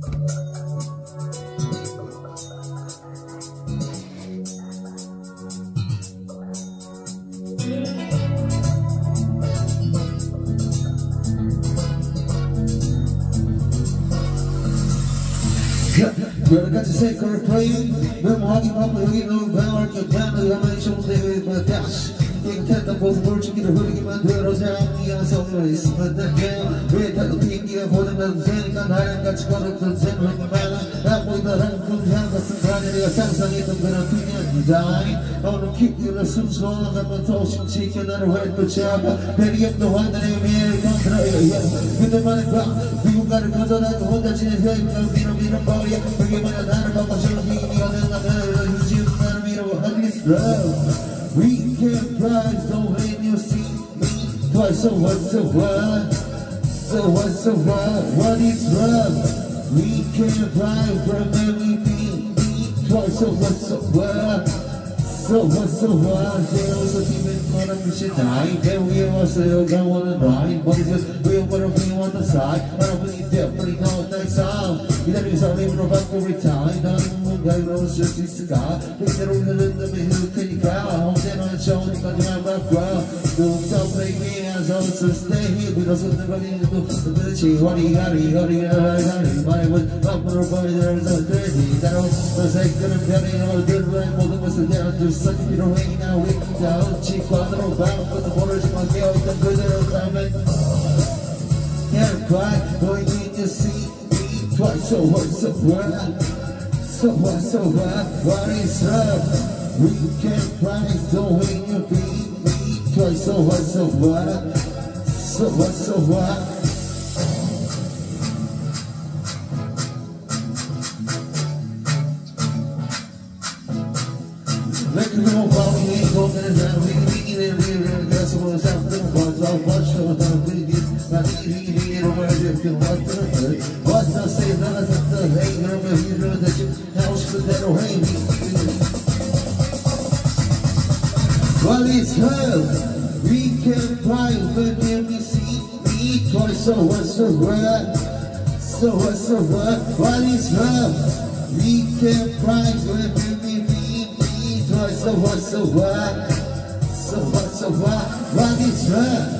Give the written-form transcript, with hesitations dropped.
Girl, got to say, correct playing. Memorabilia, papel, no power, que plano, la mancha, un debe matar. Intenta por forte que não vou que manter os anos são dois mas da guerra reta do pingue a foda da zen canara gat quando do zen no bala a foda da com já da sangrada e a sansanita garantia design on the keep you the sun so long that my toes chicken and a red pachaba period the one that me contra with the money back you got to go to that one that you hear no vino boya porque me dar para pasar o dia da da you para mira love we can't rise, so when you see me twice, so what, so what? So what, so what is love? We can't rise from everything twice, so what, so what? So what, so what? There was a demon on a mission die. Then we also don't want to die. But it's just real, what if we want the side? I don't believe definitely know that sound. You know, it's only for about every time. Not even guy knows just this cigar. We get over the middle, can you crowd? I hold that on the show, because you're my background. Don't play me as I was to stay here. Because of the money to do the ability. What do you got? What do you got? My was up for a boy, there's a dirty. That was like good and petty. All the good right, more than what's the down. Just such you know, hanging out with me down. Cheap quadro, bound for the borders of my girl. The good little comment. Can't cry, going in to see me twice. So what, so what? So what, so what is love? We can't price, don't wait your feet twice, so what, so what? So what, so what? Let you know about me, ain't going to down, we can and we got some of the South Democrats, I'll watch them, I'll be this, not eating it over there, feel what the hurt. What's not saying, none of the hate, remember, you know that you house, but that'll hate me. What is love? We can't buy when we see me twice, so what, so what? So what, so what? What is love? We can't buy when we see me twice, so what, so what? So what, so what? What is love?